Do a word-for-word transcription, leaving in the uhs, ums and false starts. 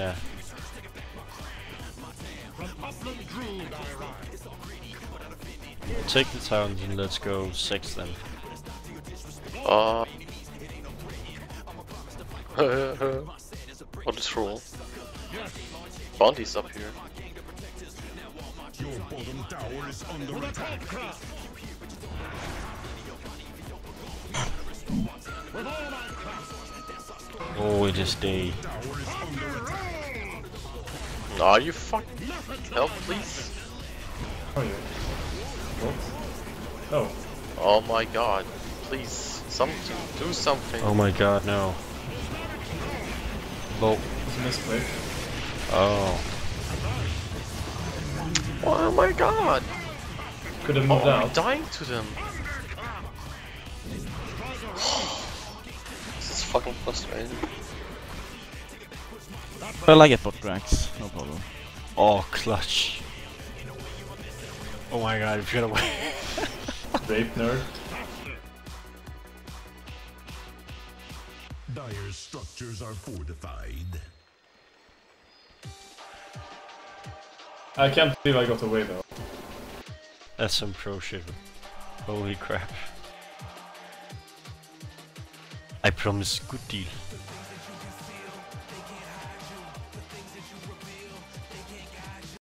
Yeah. Take the towns and let's go sex them. Uh. What is rule? Bounty's up here. Your bottom tower is under attack. Oh, it is day. Are you fucking help, please? Oh yeah. What? Oh. Oh my god. Please, something, do something. Oh my god, no. Low. It's a misclick. Oh. Oh my god. Could have Oh, moved I'm out. dying to them. This is fucking frustrating. Well, I get bot drags, no problem. Oh, clutch. Oh my god, if you got away. Rape nerd. Dire structures are fortified. I can't believe I got away though. That's some pro shit. Holy crap. I promise good deal.